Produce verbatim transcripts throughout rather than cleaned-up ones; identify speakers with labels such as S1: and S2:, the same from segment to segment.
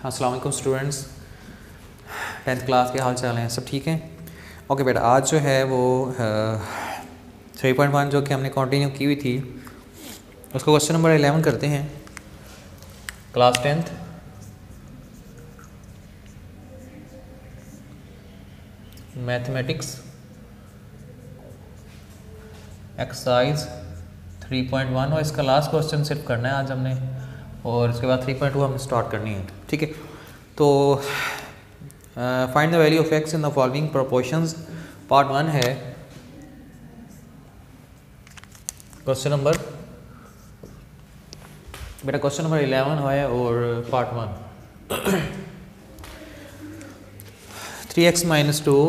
S1: अस्सलाम वालेकुम students, tenth class के हाल चाल हैं, सब ठीक हैं? ओके बेटा, आज जो है वो थ्री पॉइंट वन जो कि हमने कंटिन्यू की हुई थी उसको क्वेश्चन नंबर इलेवन करते हैं। Class tenth mathematics exercise three point one और इसका लास्ट क्वेश्चन सिर्फ करना है आज हमने, और इसके बाद थ्री पॉइंट टू हमें स्टार्ट करनी है। ठीक है, तो find the value of x in the following proportions part one है क्वेश्चन नंबर बेटा क्वेश्चन नंबर इलेवन है और part one three x minus two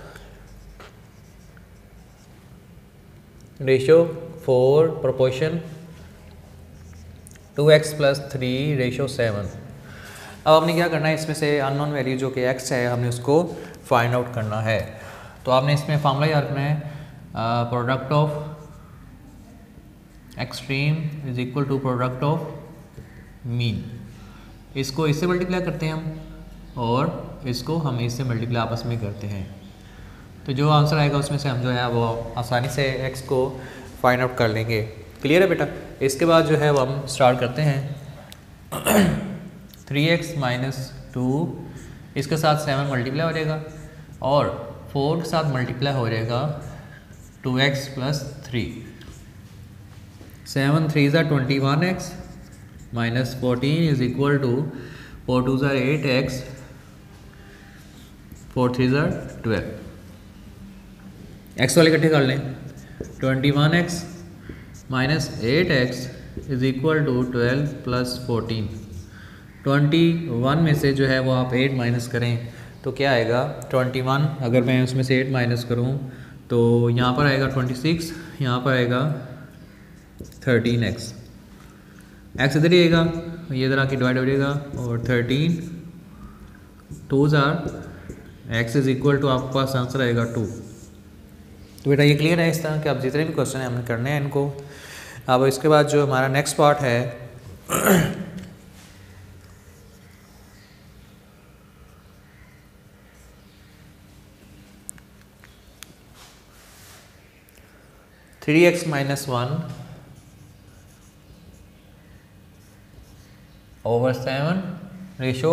S1: ratio four proportion two x plus three ratio seven. अब आपने क्या करना है, इसमें से अननोन वैल्यू जो कि x है हमने उसको फाइंड आउट करना है। तो आपने इसमें फार्मूला याद रखना है, product of extreme is equal to product of mean. इसको इससे मल्टीप्लाई करते हैं हम और इसको हम इससे मल्टीप्लाई आपस में करते हैं, तो जो आंसर आएगा उसमें से हम जो है वो आसानी से x को फाइंड आउट कर लेंगे। क्लियर है बेटा? इसके बाद जो है वो हम स्टार्ट करते हैं थ्री एक्स माइनस टू, इसके साथ सेवन मल्टीप्लाई हो जाएगा और फोर के साथ मल्टीप्लाई हो जाएगा two x plus three. Seven three ज़ा twenty one x minus fourteen is equal to four two ज़ा एट एक्स फोर थ्री ज़ा ट्वेल्व। एक्स वाले इकट्ठे कर लें, twenty one x minus eight x is equal to twelve plus fourteen. Twenty one में से जो है वो आप एट माइनस करें तो क्या आएगा, ट्वेंटी वन अगर मैं उसमें से एट माइनस करूं तो यहाँ पर आएगा ट्वेंटी सिक्स, यहाँ पर आएगा थर्टीन एक्स। एक्स इधर ही आएगा, ये इधर आके डिवाइड हो जाएगा और थर्टीन टू ज़ार एक्स इज इक्वल टू आपके पास आंसर आएगा टू। तो बेटा ये क्लियर है? इस तरह के आप जितने भी क्वेश्चन हैं हमने करने हैं इनको। अब इसके बाद जो हमारा नेक्स्ट पार्ट है three x minus one over seven ratio.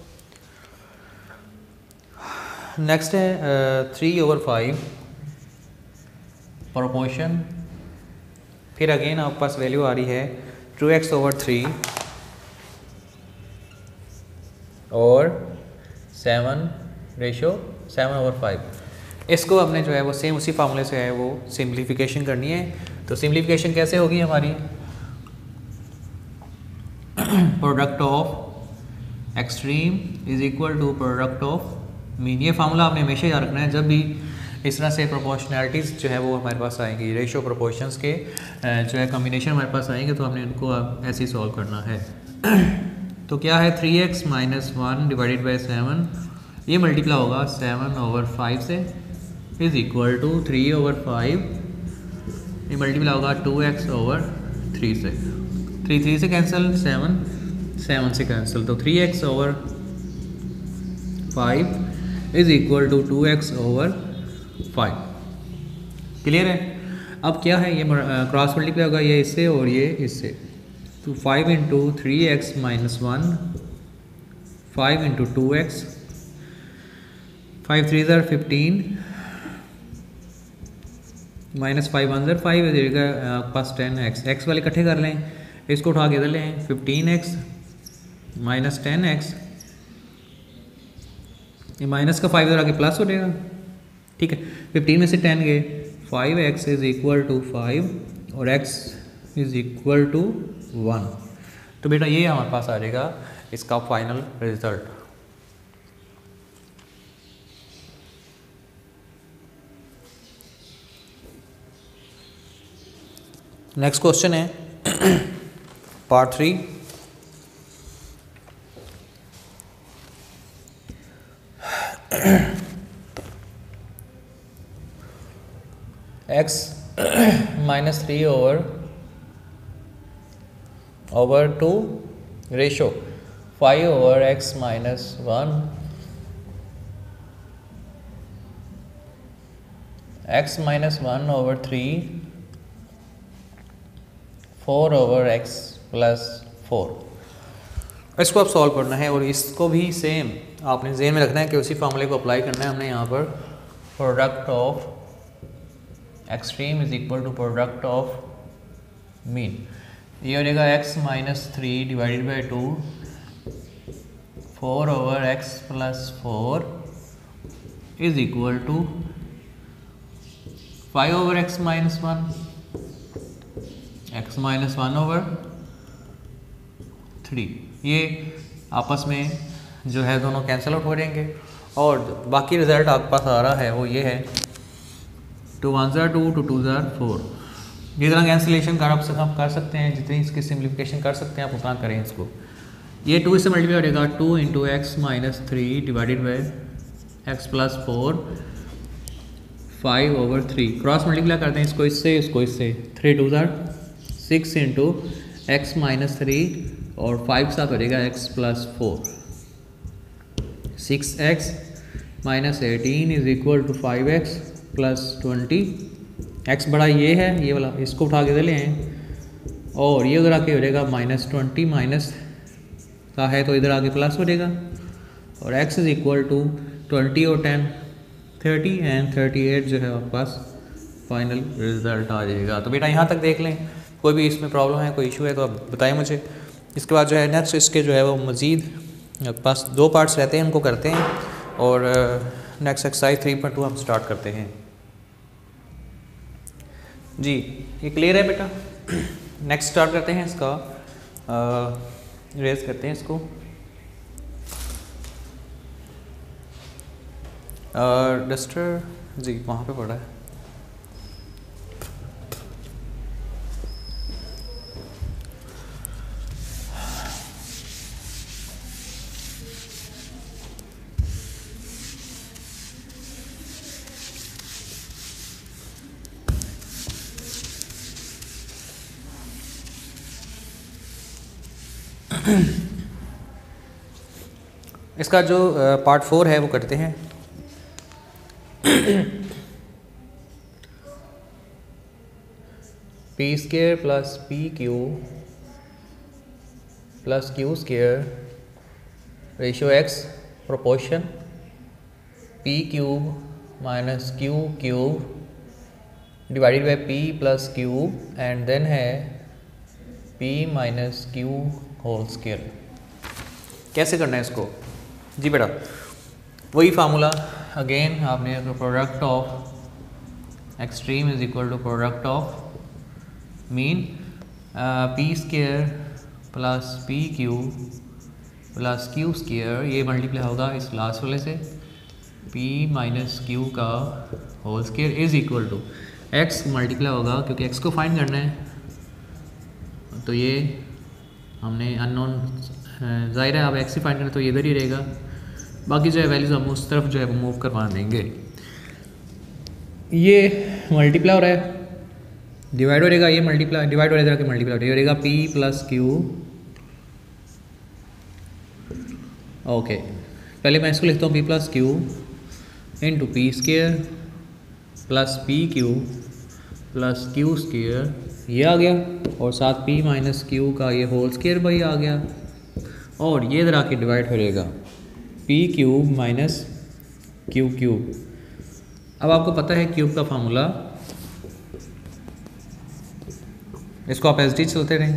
S1: Next है थ्री ओवर फाइव प्रोपोर्शन। फिर अगेन आपके पास वैल्यू आ रही है टू एक्स ओवर थ्री और seven ratio seven over five. इसको हमने जो है वो सेम उसी फार्मूले से है वो सिंप्लीफिकेशन करनी है। तो सिंप्लीफिकेशन कैसे होगी हमारी, product of extreme is equal to product of mean. ये फार्मूला आपने हमेशा याद रखना है जब भी इस तरह से प्रोपोर्शनैलिटीज़ जो है वो हमारे पास आएंगी, रेशो प्रोपोर्शंस के जो है कॉम्बिनेशन हमारे पास आएंगे तो हमने उनको ऐसे ही सॉल्व करना है। तो क्या है, three x minus one divided by seven, ये मल्टीप्लाई होगा सेवन ओवर फाइव से is equal to three over five, ये मल्टीप्लाई होगा टू एक्स ओवर थ्री से। थ्री थ्री से कैंसिल, सेवन सेवन से कैंसिल, तो three x over five is equal to two x over five. Clear है? अब क्या है, ये क्रॉस मल्टीप्लाई होगा ये इससे और ये इससे, तो five into three x minus one, five into two x, five three ज़र फिफ्टीन माइनस फाइव वन ज़र फाइव हो जाएगा आपके पास टेन एक्स। एक्स वाले इकट्ठे कर लें, इसको उठा के इधर लें, fifteen x minus ten x, ये माइनस का फाइव इधर आके प्लस हो जाएगा। ठीक है, फिफ्टीन में से टेन गए, five x is equal to five और x is equal to one. तो बेटा ये हमारे पास आ जाएगा इसका फाइनल रिजल्ट। नेक्स्ट क्वेश्चन है part three. X minus three over over two ratio five over x minus one x minus one over three four over x plus four. इसको अब सॉल्व करना है और इसको भी सेम आपने ज़हन में रखना है कि उसी फार्मूले को अप्लाई करना है हमने यहाँ पर। Product of extreme is equal to product of mean. ये हो जाएगा x minus three divided by two four over x plus four is equal to five over x minus one x minus one over three. ये आपस में जो है दोनों cancel out हो जाएंगे और बाकी रिजल्ट आपके पास आ रहा है वो ये है टू वन ज़ार टू टू टू ज़ार फोर। जितना कैंसिलेशन कर आप हम कर सकते हैं, जितनी इसकी सिम्प्लीफिकेशन कर सकते हैं आप उतना करें इसको। ये टू इससे मल्टीप्लाई हो जाएगा two into x minus three divided by x plus four five over three. Cross multiply करते हैं इसको इससे इसको इससे, थ्री टू ज़ार six into x minus three और फाइव के साथ हो जाएगा x plus four. Six x minus eighteen is equal to five x plus twenty. X बड़ा ये है, ये वाला इसको उठा के दे लें और ये उधर आके हो जाएगा माइनस ट्वेंटी, माइनस का है तो इधर आके प्लस हो जाएगा और x is equal to twenty और ten thirty and thirty eight जो है आपके पास फाइनल रिजल्ट आ जाएगा। तो बेटा यहाँ तक देख लें, कोई भी इसमें प्रॉब्लम है कोई इशू है तो आप बताएं मुझे। इसके बाद जो है नेक्स्ट इसके जो है वो मज़ीद पास दो पार्ट्स रहते हैं उनको करते हैं और next exercise three point two हम स्टार्ट करते हैं। जी ये क्लियर है बेटा। नेक्स्ट स्टार्ट करते हैं इसका, रेज करते हैं इसको। डस्टर जी वहाँ पे पड़ा है। इसका जो पार्ट फोर है वो करते हैं। P square plus p q plus q square ratio x proportion p cube minus q cube divided by p plus cube and then है p minus q whole square. कैसे करना है इसको जी बेटा? वही फार्मूला अगेन आपने product of extreme is equal to product of mean. P square plus p q plus q square ये मल्टीप्लाई होगा इस लास्ट वाले से p माइनस क्यू का whole square is equal to x multiply होगा क्योंकि x को फाइंड करना है तो ये हमने अननोन ज़ाहिर है आप x ही फाइंड करना तो ये इधर ही रहेगा, बाकी जो है वैल्यूज़ हम उस तरफ जो है वो मूव करवा देंगे। ये मल्टीप्लाई हो रहा है, डिवाइड हो जाएगा, ये मल्टीप्लाई डिवाइड हो जाएगा कि मल्टीप्लाई हो जाएगा p प्लस क्यू। ओके पहले मैं इसको लिखता हूँ p plus q into p square plus p q plus q square ये आ गया और साथ p माइनस क्यू का ये होल स्केयर भाई आ गया और ये इधर आके डिवाइड हो जाएगा p cube minus q cube. अब आपको पता है क्यूब का फार्मूला, इसको आप एस डी चलते रहें।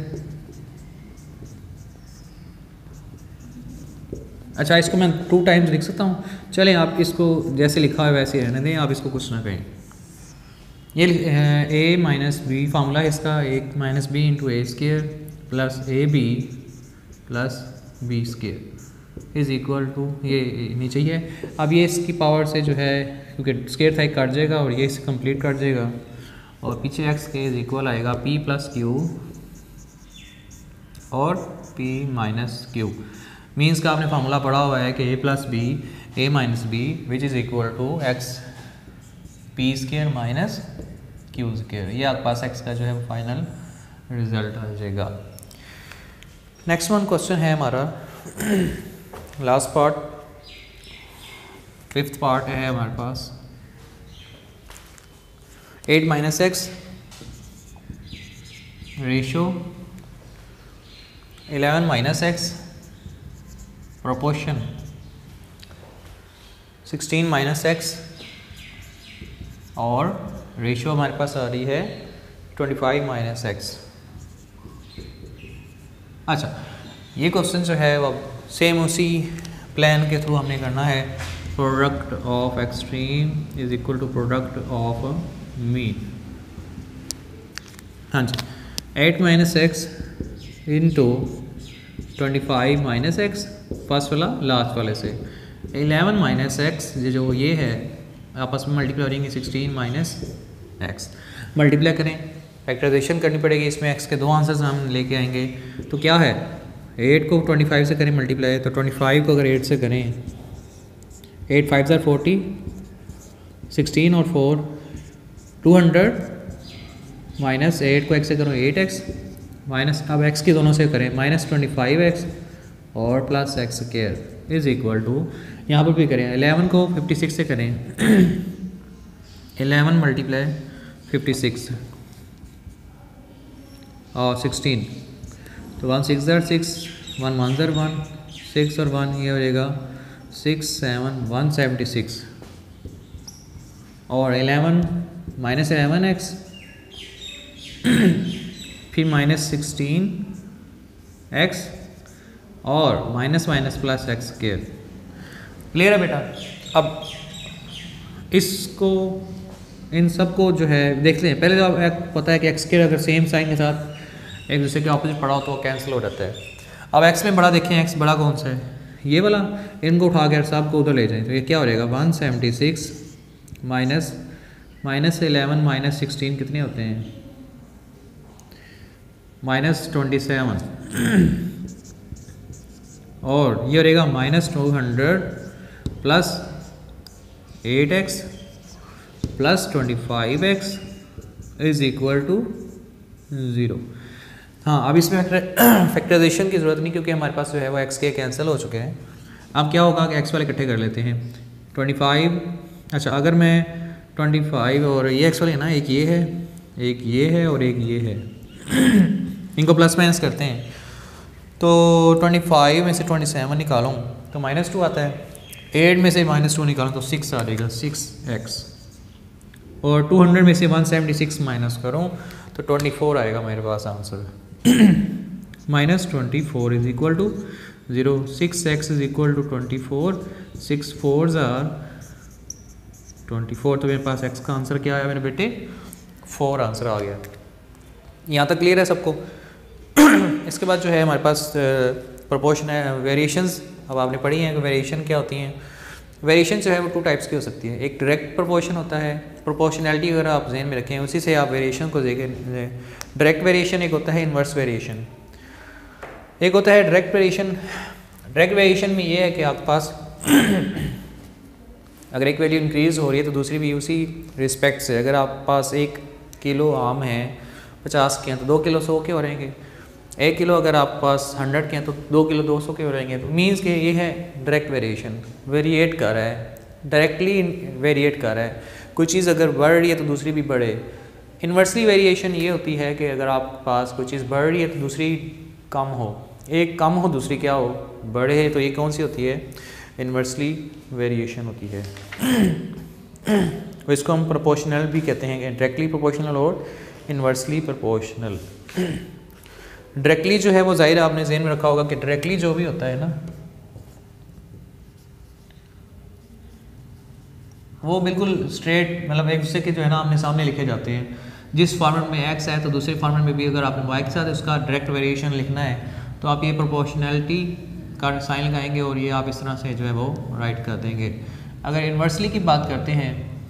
S1: अच्छा इसको मैं टू टाइम्स लिख सकता हूँ, चलें आप इसको जैसे लिखा है वैसे रहने दें, आप इसको कुछ ना कहें। ये ए माइनस बी फार्मूला है इसका, a minus b into a square plus a b plus b square is equal to ये नीचे ही है। अब ये इसकी पावर से जो है क्योंकि स्केयर था एक काट जाएगा और ये इसे कंप्लीट काट जाएगा और पीछे एक्स के इज इक्वल आएगा पी प्लस क्यू और पी माइनस क्यू। मीन्स का आपने फार्मूला पढ़ा हुआ है कि a plus b a minus b which is equal to x p square minus q square. ये आपके पास एक्स का जो है फाइनल रिजल्ट आ जाएगा। नेक्स्ट वन क्वेश्चन है हमारा लास्ट पार्ट, फिफ्थ पार्ट है हमारे पास। Eight minus x ratio eleven minus x proportion sixteen minus x और रेशो हमारे पास आ रही है ट्वेंटी फाइव माइनस एक्स। अच्छा, ये क्वेश्चन जो है वो सेम उसी प्लान के थ्रू हमने करना है। Product of extreme is equal to product of mean. हाँ जी, eight minus x into twenty five minus x, first वाला लास्ट वाले से, इलेवन माइनस एक्स जो ये है आपस में मल्टीप्लाई हो रही है सिक्सटीन माइनस एक्स। मल्टीप्लाई करें, फैक्टराइजेशन करनी पड़ेगी, इसमें एक्स के दो आंसर्स हम लेके आएंगे। तो क्या है, एट को ट्वेंटी फाइव से करें मल्टीप्लाई, तो ट्वेंटी फाइव को अगर एट से करें, एट फाइव ज़ार फोर्टी, सिक्सटीन और four two hundred, minus eight को एक्स से करो एट एक्स, माइनस अब एक्स की दोनों से करें माइनस ट्वेंटी फाइव एक्स और plus x square is equal to, यहाँ पर भी करें इलेवन को फिफ्टी सिक्स से करें, इलेवन मल्टीप्लाई फिफ्टी सिक्स और सिक्सटीन, तो वन सिक्स ज़र सिक्स, वन वन ज़र वन, सिक्स और वन ये हो जाएगा six seven one seventy six, और इलेवन माइनस इलेवन एक्स फिर माइनस सिक्सटीन एक्स और minus minus plus x square. Clear है बेटा? अब इसको इन सब को जो है देख लें। पहले तो आप पता है कि एक्स स्क्वायर अगर सेम साइन के साथ एक दूसरे के ऑपोजिट पड़ा हो तो कैंसिल हो जाता है। अब एक्स में बड़ा देखें, एक्स बड़ा कौन सा है, ये वाला, इनको उठा के सब को उधर ले जाएं तो ये क्या हो जाएगा one seventy six minus minus eleven minus sixteen कितने होते हैं, माइनस ट्वेंटी सेवन, और ये रहेगा minus two hundred plus eight x plus twenty five x is equal to zero. हाँ, अब इसमें फैक्टराइजेशन की ज़रूरत नहीं क्योंकि हमारे पास जो है वो एक्स के कैंसिल हो चुके हैं। अब क्या होगा कि एक्स वाले इकट्ठे कर लेते हैं, ट्वेंटी फाइव, अच्छा अगर मैं ट्वेंटी फाइव और ये एक्स वाले है ना, एक ये है एक ये है और एक ये है, इनको प्लस माइनस करते हैं तो ट्वेंटी फाइव में से ट्वेंटी सेवन निकालूँ तो माइनस टू आता है, एट में से माइनस टू निकालूँ तो सिक्स आ जाएगा, सिक्स एक्स, और टू हंड्रेड में से वन सेवेंटी सिक्स माइनस करूँ तो ट्वेंटी फोर आएगा मेरे पास answer. Minus twenty four is equal to zero, six x is equal to twenty four, six four are twenty four, तो मेरे पास एक्स का आंसर क्या आया मेरे बेटे, फोर आंसर आ गया। यहाँ तक क्लियर है सबको? इसके बाद जो है हमारे पास प्रोपोर्शन है, वेरिएशंस अब आपने पढ़ी हैं कि वेरिएशन क्या होती हैं। वेरिएशन जो है वो टू टाइप्स की हो सकती है, एक डायरेक्ट प्रोपोर्शन होता है, प्रोपोर्शनैलिटी अगर आप जहन में रखें उसी से आप वेरिएशन को देखें। डायरेक्ट वेरिएशन एक होता है इन्वर्स वेरिएशन, एक होता है डायरेक्ट वेरिएशन। डायरेक्ट वेरिएशन में ये है कि आपके पास अगर एक वैल्यू इंक्रीज़ हो रही है तो दूसरी भी उसी रिस्पेक्ट से, अगर आप पास एक किलो आम है पचास के हैं तो दो किलो सौ के हो रहेंगे, एक किलो अगर आप पास हंड्रेड के हैं तो दो किलो दो सौ के हो रहेंगे। तो मीन्स के ये है डायरेक्ट वेरिएशन, वेरिएट कर रहा है, डायरेक्टली वेरिएट कर रहा है। कोई चीज़ अगर बढ़ रही है तो दूसरी भी बढ़े। इन्वर्सली वेरिएशन ये होती है कि अगर आप पास कोई चीज़ बढ़ रही है तो दूसरी कम हो, एक कम हो दूसरी क्या हो, बढ़े, तो ये कौन सी होती है, इन्वर्सली वेरिएशन होती है। इसको हम प्रोपोर्शनल भी कहते हैं, डायरेक्टली प्रोपोर्शनल और इन्वर्सली प्रोपोर्शनल। डायरेक्टली जो है वो जाहिर आपने ज़हन में रखा होगा कि डायरेक्टली जो भी होता है ना वो बिल्कुल स्ट्रेट, मतलब एक दूसरे के जो है ना आमने सामने लिखे जाते हैं। जिस फॉर्मेट में एक्स है तो दूसरे फॉर्मेट में भी अगर आपने वाई के साथ उसका डायरेक्ट वेरिएशन लिखना है तो आप ये प्रोपोर्शनैलिटी का साइन लगाएंगे और ये आप इस तरह से जो है वो राइट कर देंगे। अगर इन्वर्सली की बात करते हैं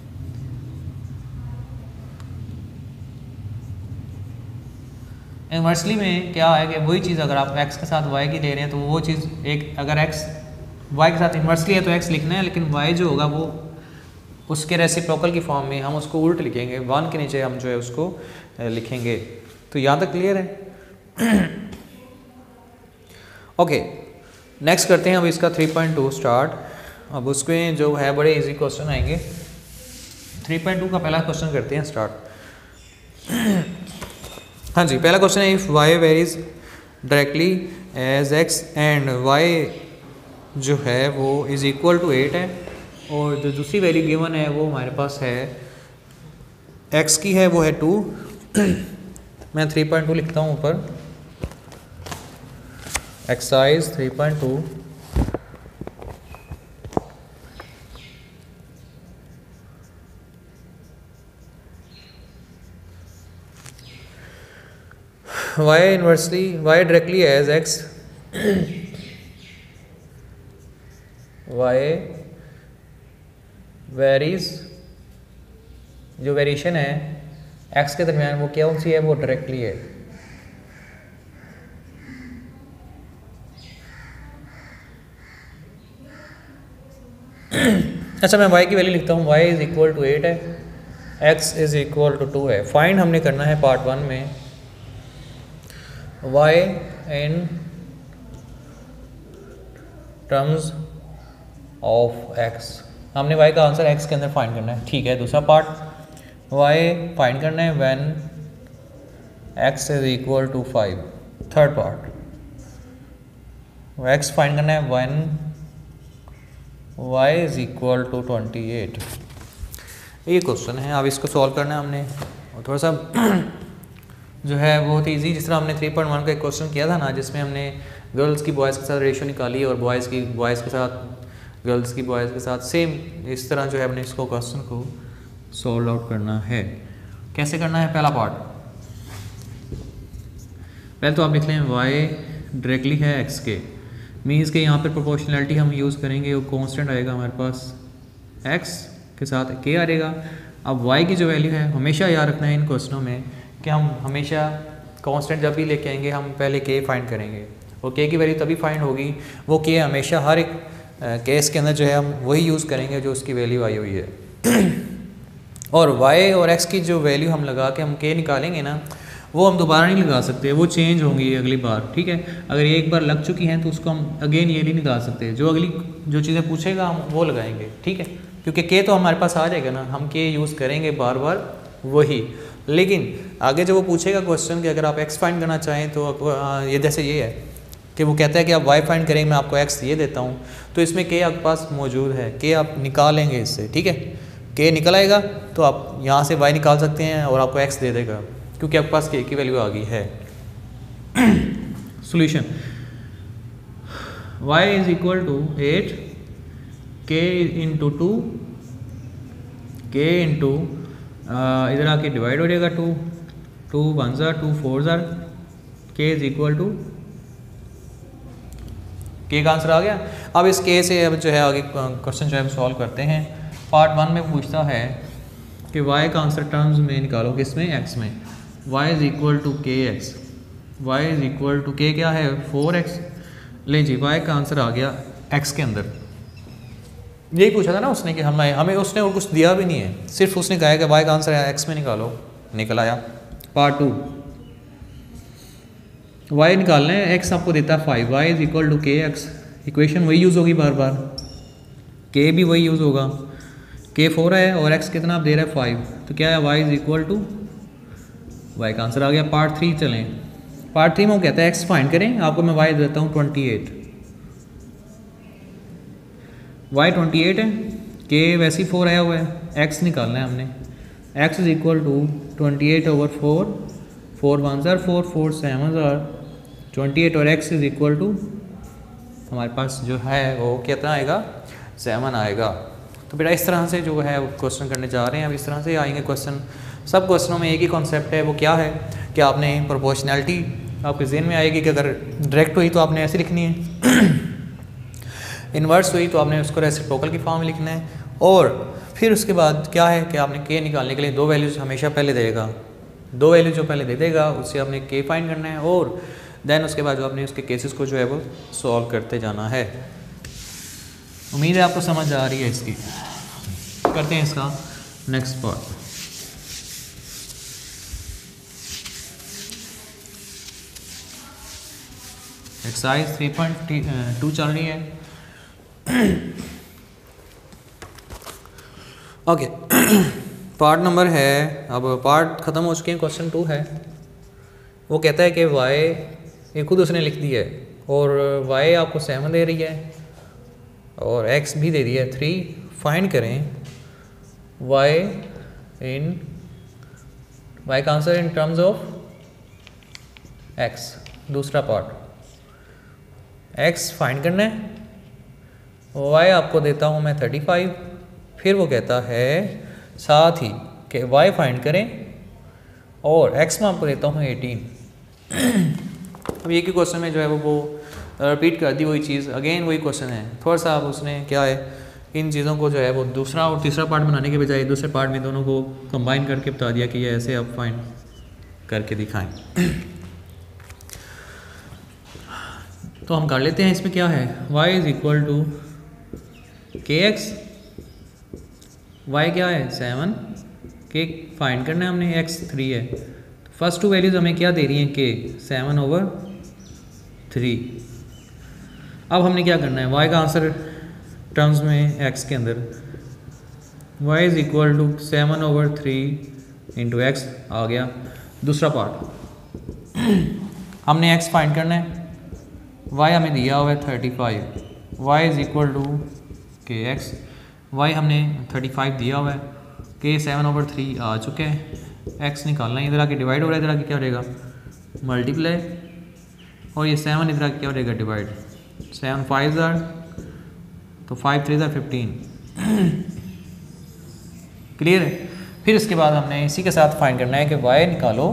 S1: इन्वर्सली में क्या है कि वही चीज़ अगर आप x के साथ y की ले रहे हैं तो वो चीज़ एक, अगर x y के साथ इन्वर्सली है तो x लिखना है, लेकिन y जो होगा वो उसके रेसिप्रोकल की फॉर्म में हम उसको उल्ट लिखेंगे, वन के नीचे हम जो है उसको लिखेंगे। तो यहाँ तक क्लियर है? ओके, नेक्स्ट करते हैं अब इसका थ्री पॉइंट टू स्टार्ट। अब उसमें जो है बड़े इजी क्वेश्चन आएंगे। थ्री पॉइंट टू का पहला क्वेश्चन करते हैं स्टार्ट। हाँ जी, पहला क्वेश्चन है if y varies directly as x and y जो है वो इज़ इक्वल टू एट है, और जो दूसरी वैल्यू गिवन है वो हमारे पास है एक्स की है, वो है टू। मैं थ्री पॉइंट टू लिखता हूँ ऊपर, exercise three point two. y inversely y directly as x y varies, जो वेरिएशन है x के दरमियान वो क्या सी है, वो डायरेक्टली है। अच्छा, मैं y की वैल्यू लिखता हूँ, y is equal to eight है, x is equal to two है। फाइंड हमने करना है पार्ट वन में y in terms of x, हमने y का आंसर x के अंदर फाइंड करना है, ठीक है। दूसरा पार्ट y फाइंड करना है when x is equal to five. Third part x find करना है when y is equal to twenty eight. ये क्वेश्चन है, अब इसको सॉल्व करना है हमने, और थोड़ा सा जो है बहुत इजी, जिस तरह हमने थ्री पॉइंट वन का एक क्वेश्चन किया था ना, जिसमें हमने गर्ल्स की बॉयज़ के साथ रेशियो निकाली और बॉयज़ की बॉयज़ के साथ गर्ल्स की बॉयज़ के साथ, सेम इस तरह जो है हमने इसको क्वेश्चन को सॉल्व आउट करना है। कैसे करना है? पहला पार्ट, पहले तो आप लिख लें y डायरेक्टली है x के, मीन्स के यहाँ पर प्रोपोर्शनैलिटी हम यूज़ करेंगे, वो कॉन्स्टेंट आएगा हमारे पास x के साथ k आएगा। अब y की जो वैल्यू है, हमेशा याद रखना है इन क्वेश्चनों में कि हम हमेशा कांस्टेंट जब भी लेके आएंगे हम पहले के फाइंड करेंगे, और के की वैल्यू तभी फाइंड होगी, वो के हमेशा हर एक केस के अंदर जो है हम वही यूज़ करेंगे जो उसकी वैल्यू आई हुई है। और y और x की जो वैल्यू हम लगा के हम के निकालेंगे ना, वो हम दोबारा नहीं लगा सकते, वो चेंज होंगी अगली बार, ठीक है। अगर ये एक बार लग चुकी हैं तो उसको हम अगेन ये नहीं निकाल सकते, जो अगली जो चीज़ें पूछेगा हम वो लगाएंगे, ठीक है, क्योंकि के तो हमारे पास आ जाएगा ना, हम के यूज़ करेंगे बार बार वही। लेकिन आगे जो वो पूछेगा क्वेश्चन कि अगर आप x फाइंड करना चाहें तो ये जैसे ये है कि वो कहता है कि आप y फाइंड करेंगे, मैं आपको x ये देता हूँ, तो इसमें k आपके पास मौजूद है, k आप निकालेंगे इससे, ठीक है। k निकल आएगा तो आप यहाँ से y निकाल सकते हैं और आपको x दे देगा, क्योंकि आपके पास k की वैल्यू आ गई है। Solution y is equal to eight, k into two, k into इधर आके डिवाइड हो जाएगा, टू टू वन ज़ार टू फोर ज़ार, के इज इक्वल टू, के का आंसर आ गया। अब इस के से अब जो है आगे क्वेश्चन जो है सॉल्व करते हैं। पार्ट वन में पूछता है कि y का आंसर टर्म्स में निकालो, किसमें? x में। y is equal to k x, y is equal to k क्या है? Four x. ले जी, y का आंसर आ गया x के अंदर। यही पूछा था ना उसने कि हमें हमें उसने और कुछ दिया भी नहीं है, सिर्फ उसने कहा कि y का आंसर है x में निकालो, निकल आया। पार्ट टू, y निकालना है, x आपको देता है five, y is equal to k x, equation वही यूज़ होगी बार बार, k भी वही यूज़ होगा, k फोर है और x कितना आप दे रहा है फाइव, तो क्या है? y is equal to, y का आंसर आ गया। पार्ट थ्री चलें, पार्ट थ्री में वो कहता है x फाइंड करें, आपको मैं y देता हूँ twenty eight, y twenty eight है, k वैसे ही फोर आया हुआ है, x निकालना है हमने, x is equal to twenty eight over four, four one ज़ार फोर, फोर सेवन ज़ार ट्वेंटी एट, और x इज इक्वल टू हमारे पास जो है वो कितना आएगा? सेवन आएगा। तो बेटा इस तरह से जो है वो क्वेश्चन करने जा रहे हैं। अब इस तरह से आएंगे क्वेश्चन, सब क्वेश्चनों में एक ही कॉन्सेप्ट है, वो क्या है कि आपने प्रोपोर्शनैलिटी आपके जहन में आएगी कि अगर डायरेक्ट हुई तो आपने ऐसे लिखनी है, इन्वर्स हुई तो आपने उसको रेसिप्रोकल की फॉर्म में लिखना है, और फिर उसके बाद क्या है कि आपने के निकालने के लिए दो वैल्यूज हमेशा पहले देगा, दो वैल्यू जो पहले दे देगा उससे आपने के फाइंड करना है, और देन उसके बाद जो आपने उसके केसेस को जो है वो सॉल्व करते जाना है। उम्मीद है आपको समझ आ रही है इसकी। करते हैं इसका next part. Exercise three point two चल रही है। ओके, पार्ट नंबर है, अब पार्ट ख़त्म हो चुके हैं, क्वेश्चन टू है। वो कहता है कि वाई, ये खुद उसने लिख दिया है, और वाई आपको सेवन दे रही है और एक्स भी दे दिया है थ्री। फाइंड करें वाई इन वाई का answer in terms of x. दूसरा पार्ट एक्स फाइंड करना है, वाई आपको देता हूँ मैं थर्टी फाइव। फिर वो कहता है साथ ही कि वाई फाइंड करें और एक्स में आपको देता हूँ एटीन। अब ये क्वेश्चन में जो है वो वो रिपीट कर दी वही चीज़, अगेन वही क्वेश्चन है। थोड़ा सा आप उसने क्या है इन चीज़ों को जो है वो दूसरा और तीसरा पार्ट बनाने के बजाय दूसरे पार्ट में दोनों को कंबाइन करके बता दिया कि ये ऐसे आप फाइंड करके दिखाएं। तो हम कर लेते हैं। इसमें क्या है, y is equal to k x, y क्या है सेवन, के फाइंड करना है हमने, एक्स थ्री है। फर्स्ट टू वैल्यूज़ हमें क्या दे रही हैं, के सेवन ओवर थ्री। अब हमने क्या करना है, y का आंसर टर्म्स में x के अंदर y is equal to seven over three into x आ गया। दूसरा पार्ट हमने x फाइंड करना है, y हमें दिया हुआ है thirty five, y is equal to k x, y हमने थर्टी फाइव दिया हुआ है, के सेवन ओवर थ्री आ चुके हैं। x निकालना है, इधर आके डिवाइड हो रहा है, इधर आके क्या हो रहेगा मल्टीप्लाई, और ये सेवन इधर आके क्या हो रहेगा डिवाइड। सेवन फाइव ज़ार तो फाइव थ्री ज़ार फिफ्टीन। क्लियर है। फिर इसके बाद हमने इसी के साथ फाइंड करना है कि y निकालो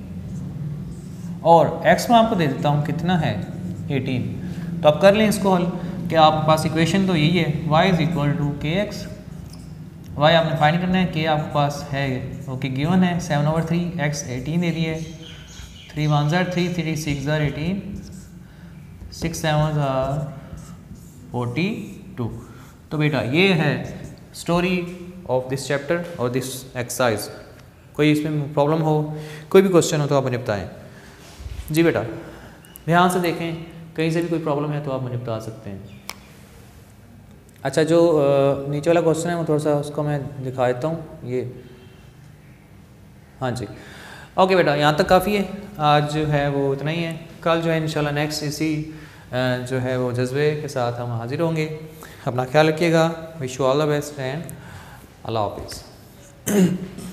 S1: और x में आपको दे देता हूँ कितना है एटीन। तो आप कर लें इसको हल कि आपके पास इक्वेशन तो यही है, y is equal to k x, y आपने फाइंड करना है, के आपके पास है ओके गिवन है seven over three, x eighteen दे दिए, थ्री वन ज़ार थ्री, थ्री सिक्स ज़ार एटीन, सिक्स सेवन ज़ार फोर्टी टू। तो बेटा ये है स्टोरी ऑफ दिस चैप्टर और दिस एक्सरसाइज। कोई इसमें प्रॉब्लम हो, कोई भी क्वेश्चन हो तो आप मुझे बताएं। जी बेटा ध्यान से देखें, कहीं से भी कोई प्रॉब्लम है तो आप मुझे बता सकते हैं। अच्छा, जो नीचे वाला क्वेश्चन है वो थोड़ा सा उसको मैं दिखा देता हूँ ये। हाँ जी, ओके बेटा यहाँ तक काफ़ी है। आज जो है वो इतना ही है। कल जो है इंशाल्लाह नेक्स्ट इसी जो है वो जज्बे के साथ हम हाजिर होंगे। अपना ख्याल रखिएगा। Wish you all the best and अल्लाह हाफिज़।